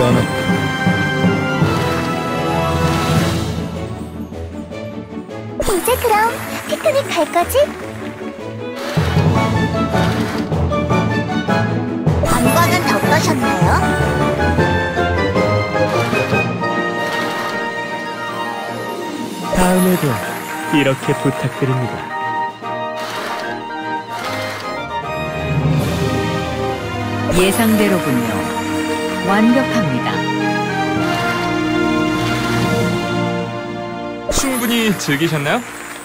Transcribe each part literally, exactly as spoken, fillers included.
미안하다. 이제 그럼 피크닉 갈 거지? 관광은 어떠셨나요? 다음에도 이렇게 부탁드립니다. 예상대로군요. 완벽합니다. 충분히 즐기셨나요?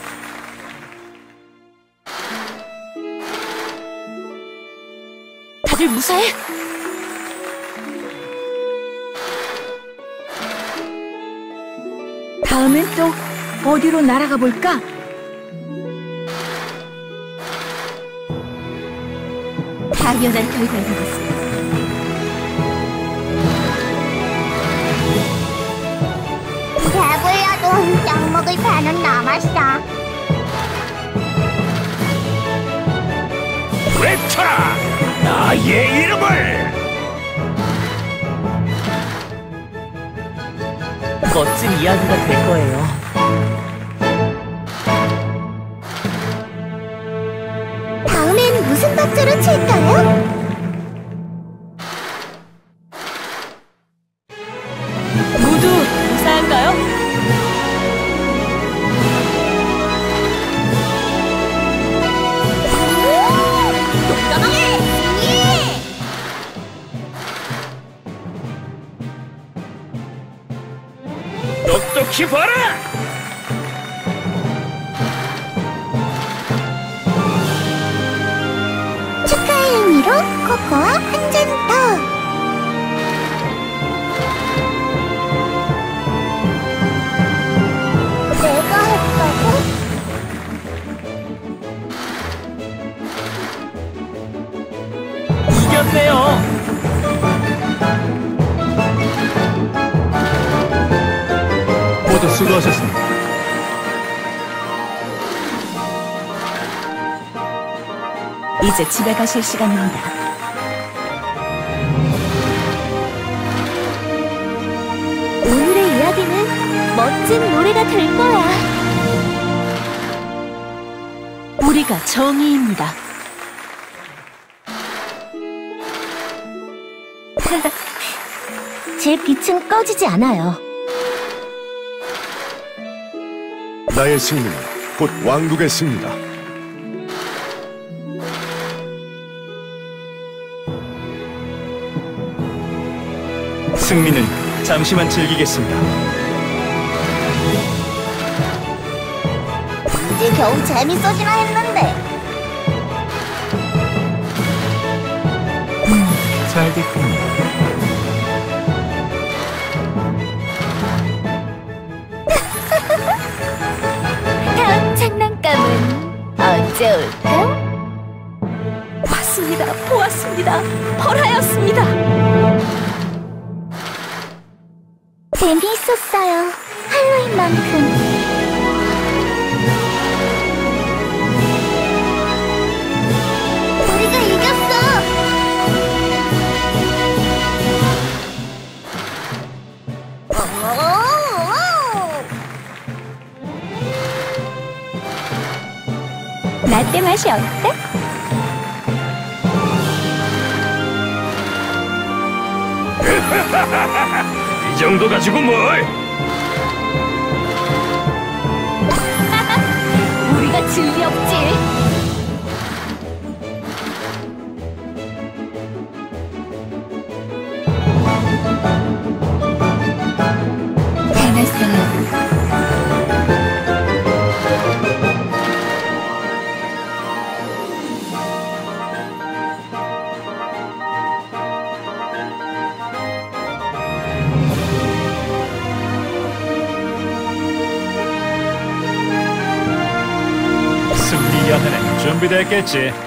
다들 무사해? 다음엔 또 어디로 날아가 볼까? 당연한 결과인 것 같습니다. 배불러도 떡 먹을 배는 남았어. 외쳐라! 나의 이름을! 멋진 이야기가 될 거예요. 다음엔 무슨 박자로 칠까요? 모두 무사한가요? 용감하게! 예! 똑똑히 봐라! 축하의 의미로 코코아 한 잔 더! 내가 했다고? 이겼네요. 모두 수고하셨습니다. 이제 집에 가실 시간입니다. 오늘의 이야기는 멋진 노래가 될 거야. 우리가 정의입니다. 제 빛은 꺼지지 않아요. 나의 승리는 곧 왕국의 승리다. 승리는 잠시만 즐기겠습니다. 이제 겨우 재밌어지나 했는데. 잘 됐군요. 다음 장난감은 언제 올까? 봤습니다. 보았습니다. 벌하였습니다. 재미있었어요. 할로윈만큼. 우리가 이겼어! 라떼 맛이 어때? 이 정도 가지고 뭘? 우리가 진리 없지. 승리 연회는 준비됐겠지.